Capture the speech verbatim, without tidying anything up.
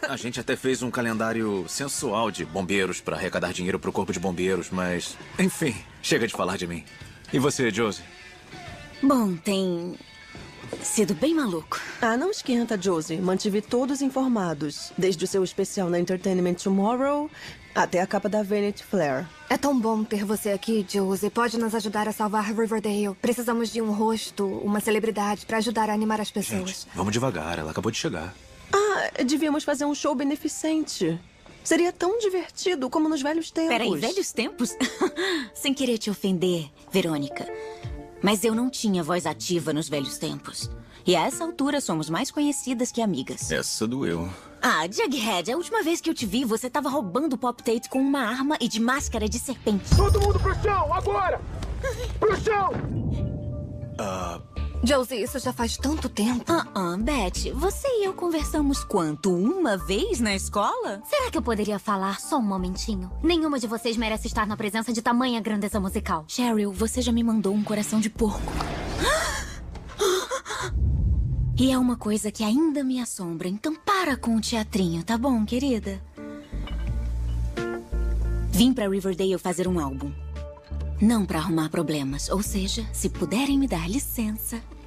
A gente até fez um calendário sensual de bombeiros para arrecadar dinheiro pro corpo de bombeiros, mas... Enfim, chega de falar de mim. E você, Josie? Bom, tem sido bem maluco. Ah, não esquenta, Josie. Mantive todos informados. Desde o seu especial na Entertainment Tomorrow até a capa da Vanity Fair. É tão bom ter você aqui, Josie. Pode nos ajudar a salvar Riverdale. Precisamos de um rosto, uma celebridade, para ajudar a animar as pessoas. Gente, vamos devagar. Ela acabou de chegar. Ah, devíamos fazer um show beneficente. Seria tão divertido como nos velhos tempos. Peraí, velhos tempos? Sem querer te ofender, Verônica. Mas eu não tinha voz ativa nos velhos tempos. E a essa altura somos mais conhecidas que amigas. Essa doeu. Ah, Jughead, a última vez que eu te vi, você tava roubando Pop-Tate com uma arma e de máscara de serpente. Todo mundo pro chão, agora! Pro chão! Ah... Josie, isso já faz tanto tempo. Ah, uh -uh, Beth, você e eu conversamos quanto? Uma vez na escola? Será que eu poderia falar só um momentinho? Nenhuma de vocês merece estar na presença de tamanha grandeza musical. Cheryl, você já me mandou um coração de porco. E é uma coisa que ainda me assombra, então para com o teatrinho, tá bom, querida? Vim pra Riverdale fazer um álbum. Não pra arrumar problemas, ou seja, se puderem me dar licença,